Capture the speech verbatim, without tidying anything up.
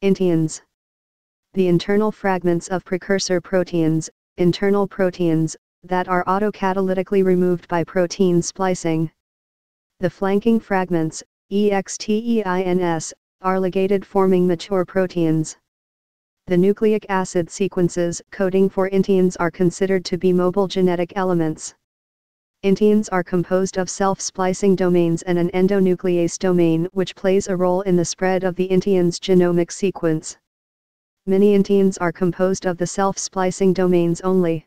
Inteins. The internal fragments of precursor proteins, internal proteins, that are autocatalytically removed by protein splicing. The flanking fragments, exteins, are ligated forming mature proteins. The nucleic acid sequences coding for inteins are considered to be mobile genetic elements. Inteins are composed of self-splicing domains and an endonuclease domain which plays a role in the spread of the intein's genomic sequence. Many inteins are composed of the self-splicing domains only.